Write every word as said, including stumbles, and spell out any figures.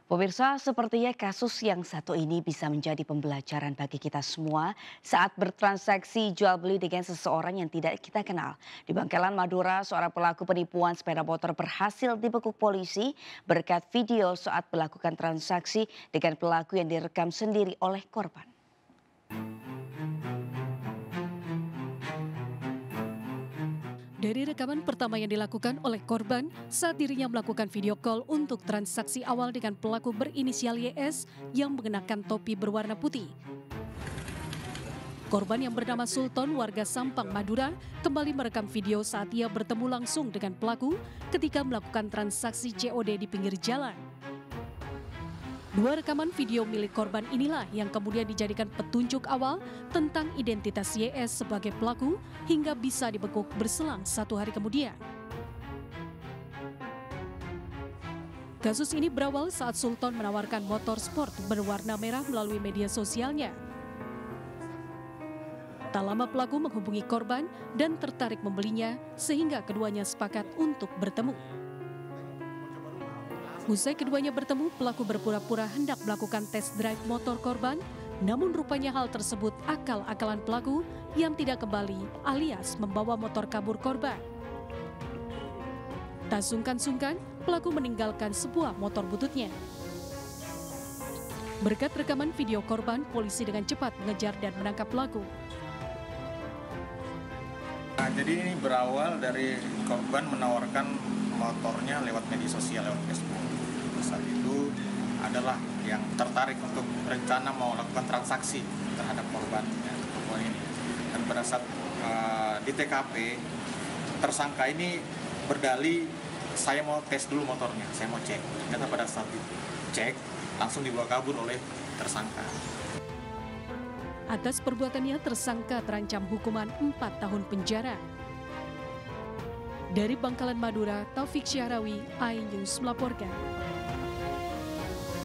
Pemirsa, sepertinya kasus yang satu ini bisa menjadi pembelajaran bagi kita semua saat bertransaksi jual beli dengan seseorang yang tidak kita kenal. Di Bangkalan Madura, seorang pelaku penipuan sepeda motor berhasil dibekuk polisi berkat video saat melakukan transaksi dengan pelaku yang direkam sendiri oleh korban. Dari rekaman pertama yang dilakukan oleh korban saat dirinya melakukan video call untuk transaksi awal dengan pelaku berinisial Y S yang mengenakan topi berwarna putih. Korban yang bernama Sultan warga Sampang, Madura, kembali merekam video saat ia bertemu langsung dengan pelaku ketika melakukan transaksi C O D di pinggir jalan. Dua rekaman video milik korban inilah yang kemudian dijadikan petunjuk awal tentang identitas Y S sebagai pelaku hingga bisa dibekuk berselang satu hari kemudian. Kasus ini berawal saat Sultan menawarkan motor sport berwarna merah melalui media sosialnya. Tak lama pelaku menghubungi korban dan tertarik membelinya sehingga keduanya sepakat untuk bertemu. Usai keduanya bertemu, pelaku berpura-pura hendak melakukan tes drive motor korban, namun rupanya hal tersebut akal-akalan pelaku yang tidak kembali alias membawa motor kabur korban. Tak sungkan-sungkan, pelaku meninggalkan sebuah motor bututnya. Berkat rekaman video korban, polisi dengan cepat mengejar dan menangkap pelaku. Nah, jadi ini berawal dari korban menawarkan motornya lewat media sosial, lewat Facebook. Saat itu adalah yang tertarik untuk rencana mau lakukan transaksi terhadap korban, ya, korban ini. Dan pada saat uh, di T K P, tersangka ini berdalih, saya mau tes dulu motornya, saya mau cek. Ternyata pada saat dicek, langsung dibawa kabur oleh tersangka. Atas perbuatannya, tersangka terancam hukuman empat tahun penjara. Dari Bangkalan Madura, Taufik Syahrawi, iNews melaporkan.